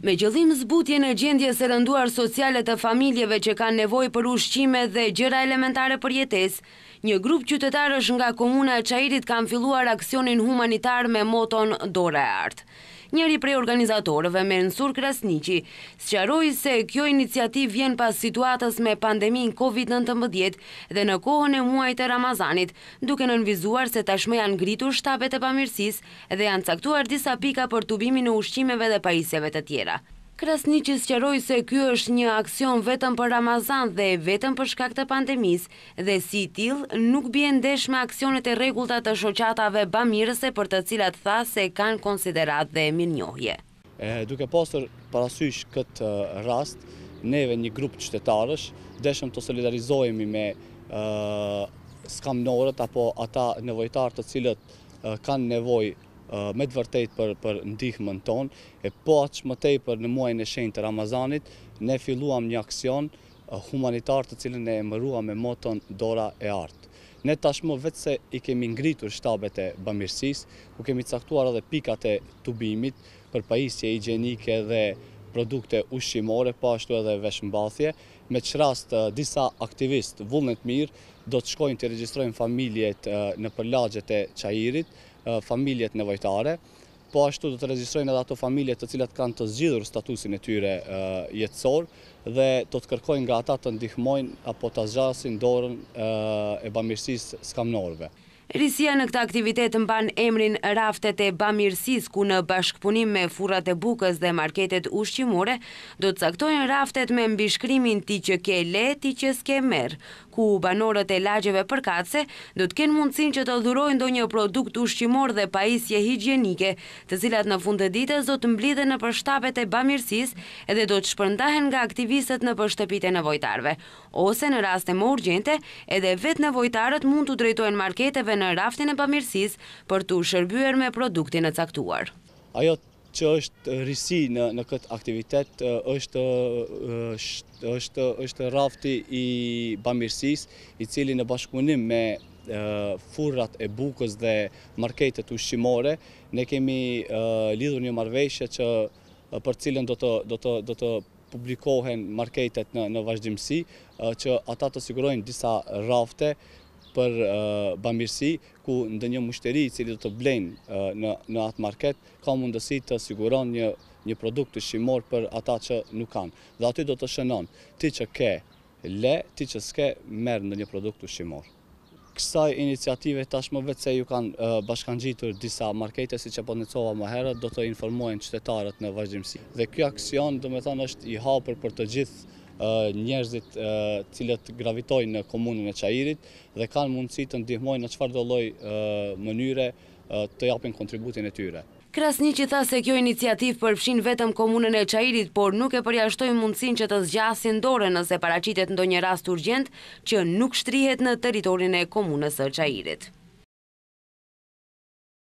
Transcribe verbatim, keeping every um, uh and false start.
Me qëllim zbutje në gjendje së rënduar sociale të familjeve që kanë nevojë për ushqime dhe gjëra elementare për jetesë, një grup qytetarësh nga komuna e Çajirit kanë filluar aksionin humanitar me moton Dora e Artë. Njëri prej organizatorëve, Mensur Krasniqi, sqaroi se kjo iniciativë vjen pas situatës me pandemin Covid nëntëmbëdhjetë dhe në kohën e muajit të Ramazanit, duke nënvizuar se tashmë janë ngritur shtapet e bamirësisë dhe janë caktuar disa pika për tubimin e ushqimeve dhe pajisjeve të tjera. Krasniqi sqaroi se ky është një aksion vetëm për Ramazan dhe vetëm për shkak të pandemisë dhe si i tillë nuk bie ndesh me aksionet e rregullta të shoqatave bamirëse për të cilat tha se kanë konsiderat dhe mirënjohje. Duke pasur parasysh këtë rast, neve një grup qytetarësh deshëm të solidarizohemi me uh, skamnorët apo ata nevojtarë të cilët uh, kanë nevojë me të vërtet për, për ndihmën tonë, e po aq më tepër në muajin e shenjtë të Ramazanit, ne filluam një aksion humanitar të cilën e emëruam me moton Dora e Artë. Ne tashmë vetë se i kemi ngritur shtabet e bamirësisë, ku kemi caktuar edhe pikat e tubimit për pajisje higjienike dhe produkte ushqimore, po ashtu edhe veshmbathje, me që rast disa aktivistë vullnet mirë do të shkojnë të regjistrojnë familjet në përlagjet e Çajirit, familjet nevojtare, po ashtu do të regjistrojnë edhe ato familjet të cilat kanë të zgjidhur statusin e tyre jetësor dhe do të kërkojnë nga ata të ndihmojnë apo të zgjasin dorën e bamirësisë skamnorëve. Risia në këtë aktivitet mban emrin Raftet e Bamirësisë, ku në bashkëpunim me furrat e bukës dhe marketet ushqimore do të caktojnë raftet me mbishkrimin ti që ke le, ti që s'ke merr, ku banorët e lagjeve përkatëse do të kenë mundësinë që të dhurojnë ndonjë produkt ushqimor dhe pajisje higjienike, të cilat në fund të ditës do të mblidhen nëpër shtapet e bamirësisë edhe do të shpërndahen nga aktivistët nëpër shtëpitë e nevojtarëve, ose në raste më urgjente, edhe vetë nevojtarët mund të drejtojnë marketeve në raftin e bamirësisë për të shërbyer me produktin e caktuar. Ajo që është risi në, në këtë aktivitet është, është, është rafti i bamirësisë, i cili në bashkëpunim me furrat e bukës dhe marketet ushqimore, ne kemi lidhur një marrëveshje që për cilën do të, do të, do të publikohen marketet në, në vazhdimsi, që ata të sigurojnë disa rafte për uh, bamirësi, ku ndonjë mushteri i cili do të blenë uh, në, në atë market, ka mundësi të siguron një, një produkt ushqimor për ata që nuk kanë. Dhe aty do të shënon, ti që ke le, ti që s'ke merr në një produkt ushqimor. Kësaj iniciative tashmë vetë se ju kanë uh, bashkangjitur disa markete, si që po necova më herët, do të informojnë qytetarët në vazhdimsi. Dhe ky aksion, do me thënë, është i hapur për të gjithë njerëzit cilët gravitojnë në komunën e Çajirit dhe kanë mundësi të ndihmojnë në çfarëdo lloj mënyre të japin kontributin e tyre. Krasniqi tha se kjo iniciativë përfshin vetëm komunën e Çajirit, por nuk e përjashtojnë mundësinë që të zgjasin dorën nëse paraqitet ndonjë rast urgjent që nuk shtrihet në territorin e komunës së Çajirit.